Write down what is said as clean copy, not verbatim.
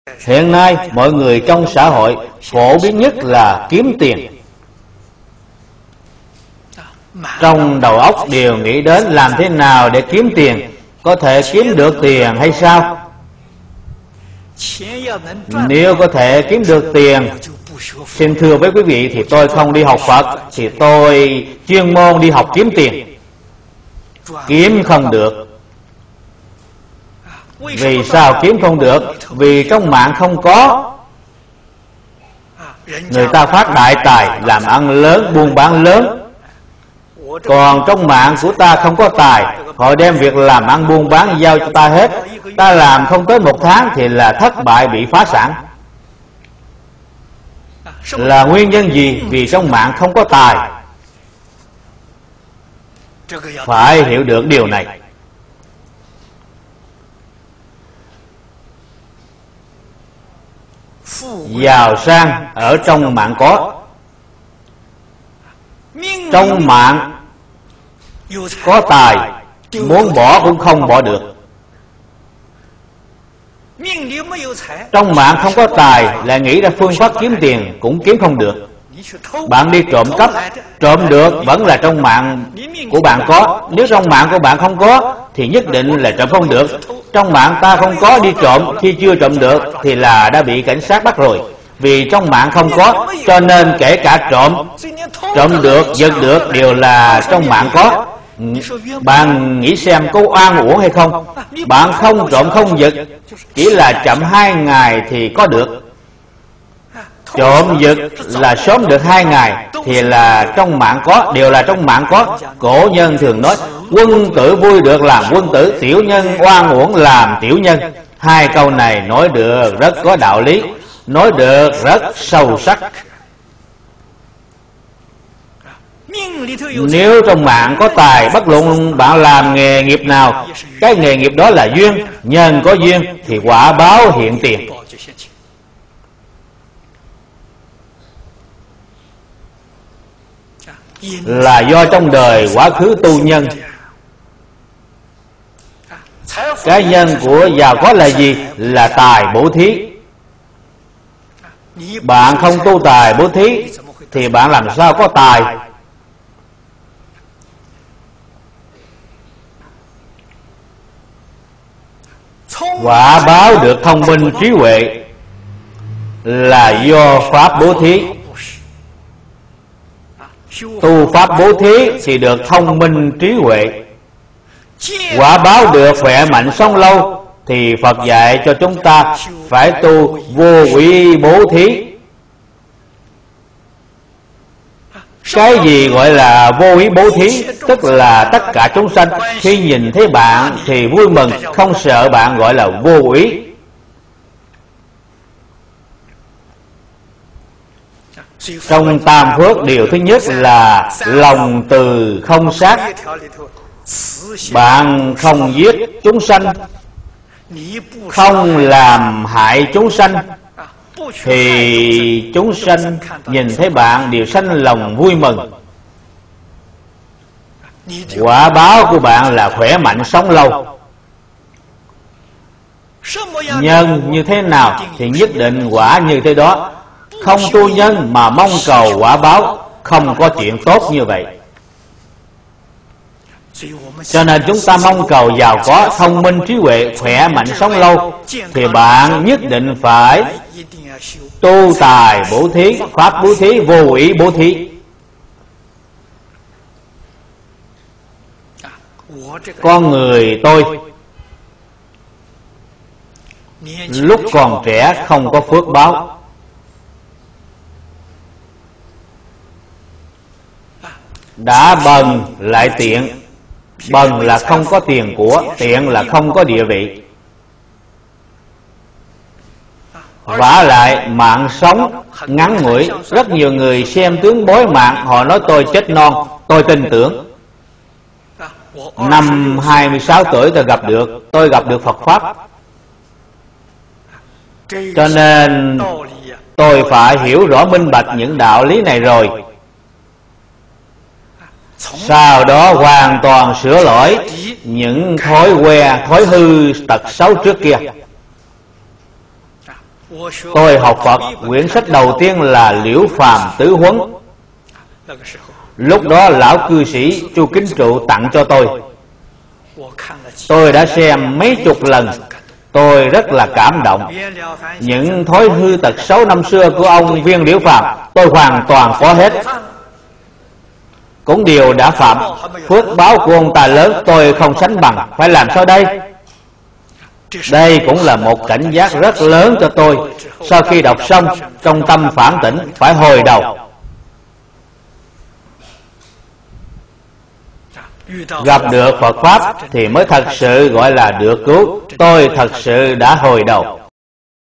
Hiện nay mọi người trong xã hội phổ biến nhất là kiếm tiền. Trong đầu óc đều nghĩ đến làm thế nào để kiếm tiền. Có thể kiếm được tiền hay sao? Nếu có thể kiếm được tiền, xin thưa với quý vị, thì tôi không đi học Phật, thì tôi chuyên môn đi học kiếm tiền. Kiếm không được. Vì sao kiếm không được? Vì trong mạng không có. Người ta phát đại tài, làm ăn lớn, buôn bán lớn. Còn trong mạng của ta không có tài. Họ đem việc làm ăn buôn bán giao cho ta hết. Ta làm không tới 1 tháng thì là thất bại, bị phá sản. Là nguyên nhân gì? Vì trong mạng không có tài. Phải hiểu được điều này. Giàu sang ở trong mạng có. Trong mạng có tài, muốn bỏ cũng không bỏ được. Trong mạng không có tài, lại nghĩ ra phương pháp kiếm tiền cũng kiếm không được. Bạn đi trộm cắp, trộm được vẫn là trong mạng của bạn có. Nếu trong mạng của bạn không có thì nhất định là trộm không được. Trong mạng ta không có đi trộm, khi chưa trộm được thì là đã bị cảnh sát bắt rồi. Vì trong mạng không có, cho nên kể cả trộm được, giật được đều là trong mạng có. Bạn nghĩ xem có oan uổng hay không? Bạn không trộm không giật, chỉ là chậm 2 ngày thì có được. Trộm giật là sớm được 2 ngày thì là trong mạng có, đều là trong mạng có. Cổ nhân thường nói quân tử vui được làm quân tử, tiểu nhân oan uổng làm tiểu nhân. 2 câu này nói được rất có đạo lý, nói được rất sâu sắc. Nếu trong mạng có tài, bất luận bạn làm nghề nghiệp nào, cái nghề nghiệp đó là duyên. Nhân có duyên thì quả báo hiện tiền. Là do trong đời quá khứ tu nhân. Cái nhân của giàu có là gì? Là tài bố thí. Bạn không tu tài bố thí thì bạn làm sao có tài? Quả báo được thông minh trí huệ là do pháp bố thí. Tu pháp bố thí thì được thông minh trí huệ. Quả báo được khỏe mạnh sống lâu thì Phật dạy cho chúng ta phải tu vô ủy bố thí. Cái gì gọi là vô ý bố thí? Tức là tất cả chúng sanh khi nhìn thấy bạn thì vui mừng, không sợ bạn, gọi là vô ý. Trong tam phước, điều thứ nhất là lòng từ không sát. Bạn không giết chúng sanh, không làm hại chúng sanh, thì chúng sanh nhìn thấy bạn đều sanh lòng vui mừng. Quả báo của bạn là khỏe mạnh sống lâu. Nhân như thế nào thì nhất định quả như thế đó. Không tu nhân mà mong cầu quả báo, không có chuyện tốt như vậy. Cho nên chúng ta mong cầu giàu có, thông minh trí huệ, khỏe mạnh sống lâu, thì bạn nhất định phải tu tài bố thí, pháp bố thí, vô ý bố thí. Con người tôi lúc còn trẻ không có phước báo. Đã bần lại tiện. Bần là không có tiền của, tiện là không có địa vị. Vả lại mạng sống ngắn ngủi. Rất nhiều người xem tướng bói mạng, họ nói tôi chết non. Tôi tin tưởng. Năm 26 tuổi tôi gặp được Phật Pháp. Cho nên tôi phải hiểu rõ minh bạch những đạo lý này rồi. Sau đó hoàn toàn sửa lỗi những thói quen, thói hư tật xấu trước kia. Tôi học Phật, quyển sách đầu tiên là Liễu Phàm Tứ Huấn. Lúc đó lão cư sĩ Chu Kính Trụ tặng cho tôi. Tôi đã xem mấy chục lần. Tôi rất là cảm động. Những thói hư tật xấu năm xưa của ông Viên Liễu Phàm tôi hoàn toàn có hết. Cũng điều đã phạm, phước báo của ông ta lớn, tôi không sánh bằng. Phải làm sao đây? Đây cũng là một cảnh giác rất lớn cho tôi. Sau khi đọc xong, trong tâm phản tỉnh, phải hồi đầu. Gặp được Phật Pháp thì mới thật sự gọi là được cứu. Tôi thật sự đã hồi đầu.